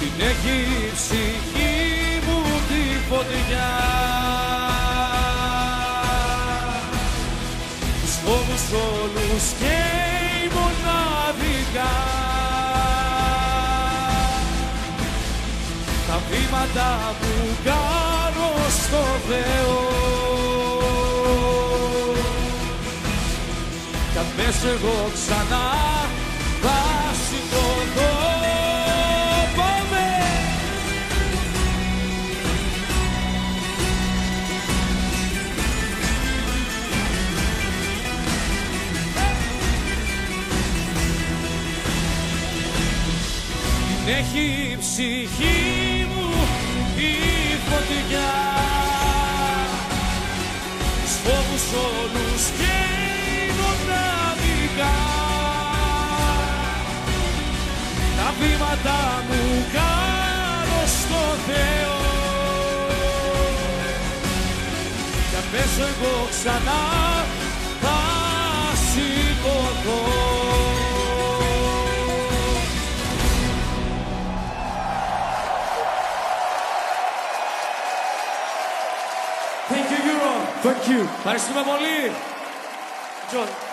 την έχει η ψυχή μου τη φωτιά. Τους φόβους όλους και η μοναδικά, τα βήματα που κάνω στο Θεό. Κι αν πέσω εγώ ξανά θα σηκωθώ. Πάμε! Την έχει η ψυχή μου η φωτιά, τους φόβους όλους και η μοναδικά, τα βήματα μου κάνω στο Θεό. Κι αν πέσω εγώ ξανά θα σηκωθώ. Thank you, Euro. Thank you. Ευχαριστούμε πολύ. John.